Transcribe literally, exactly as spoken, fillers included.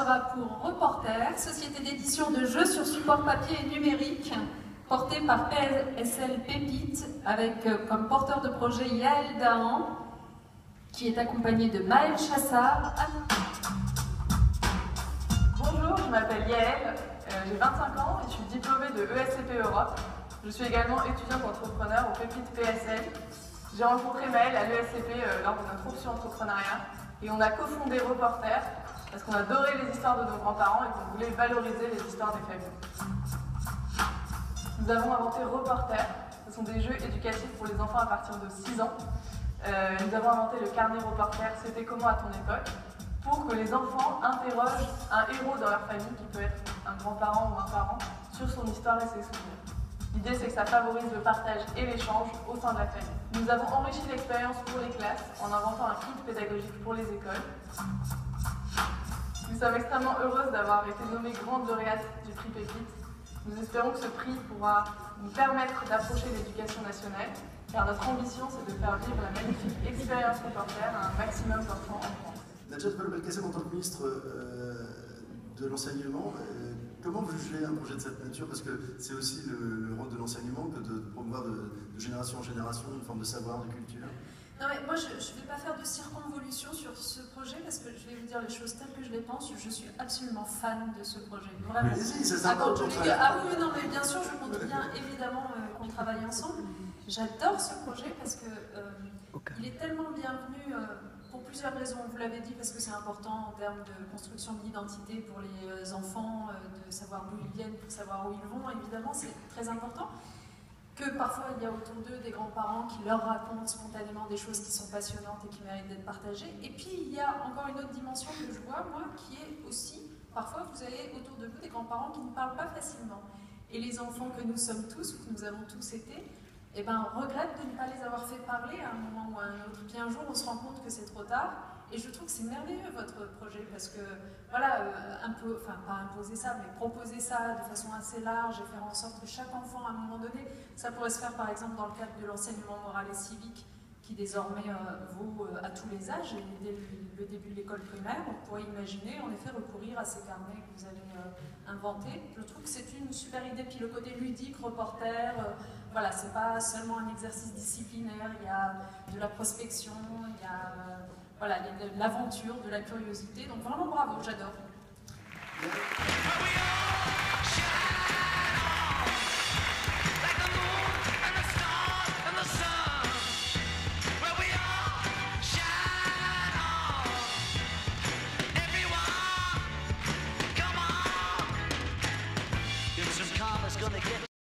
sera pour Reporter, société d'édition de jeux sur support papier et numérique, portée par P S L Pépite, avec euh, comme porteur de projet Yael Dahan, qui est accompagné de Maël Chassard. Bonjour, je m'appelle Yael, euh, j'ai vingt-cinq ans et je suis diplômée de E S C P Europe. Je suis également étudiante entrepreneur au Pépite P S L. J'ai rencontré Maël à l'E S C P euh, lors de notre option entrepreneuriat et on a cofondé Reporter parce qu'on adorait les histoires de nos grands-parents et qu'on voulait valoriser les histoires des familles. Nous avons inventé Reporter, ce sont des jeux éducatifs pour les enfants à partir de six ans. Euh, nous avons inventé le carnet Reporter, c'était comment à ton époque, pour que les enfants interrogent un héros dans leur famille, qui peut être un grand-parent ou un parent, sur son histoire et ses souvenirs. L'idée, c'est que ça favorise le partage et l'échange au sein de la famille. Nous avons enrichi l'expérience pour les classes en inventant un kit pédagogique pour les écoles. Nous sommes extrêmement heureuses d'avoir été nommées grande lauréate du prix Pépite. Nous espérons que ce prix pourra nous permettre d'approcher l'éducation nationale, car notre ambition, c'est de faire vivre la magnifique expérience Reporter à un maximum d'enfants en France. Najat Vallaud-Belkacem, en tant que ministre euh, de l'enseignement, euh, comment vous jugez un projet de cette nature? Parce que c'est aussi le, le rôle de l'enseignement que de, de promouvoir de, de génération en génération une forme de savoir, de culture. Non mais moi je ne vais pas faire de circonvolution sur ce projet parce que je vais vous dire les choses telles que je les pense. Je suis absolument fan de ce projet, vraiment. Mais si, c'est ça. Ah, je l'ai dit, ah oui, non mais bien sûr, je compte bien évidemment euh, qu'on travaille ensemble. J'adore ce projet parce que euh, okay. il est tellement bienvenu euh, pour plusieurs raisons. Vous l'avez dit parce que c'est important en termes de construction de l'identité pour les enfants, euh, de savoir d'où ils viennent, pour savoir où ils vont. Évidemment, c'est très important. Que parfois il y a autour d'eux des grands-parents qui leur racontent spontanément des choses qui sont passionnantes et qui méritent d'être partagées. Et puis il y a encore une autre dimension que je vois, moi, qui est aussi, parfois vous avez autour de vous des grands-parents qui ne parlent pas facilement. Et les enfants que nous sommes tous, ou que nous avons tous été, eh ben, regrettent de ne pas les avoir fait parler à un moment ou à un autre. Puis un jour on se rend compte que c'est trop tard. Et je trouve que c'est merveilleux votre projet parce que, voilà, euh, un peu, enfin pas imposer ça, mais proposer ça de façon assez large et faire en sorte que chaque enfant, à un moment donné, ça pourrait se faire par exemple dans le cadre de l'enseignement moral et civique qui désormais euh, vaut euh, à tous les âges et dès le, le début de l'école primaire, on pourrait imaginer en effet recourir à ces carnets que vous avez euh, inventés. Je trouve que c'est une super idée, puis le côté ludique, Reporter, euh, voilà, c'est pas seulement un exercice disciplinaire, il y a de la prospection, il y a... Euh, Voilà, de l'aventure, de la curiosité, donc vraiment bravo, j'adore. Gonna get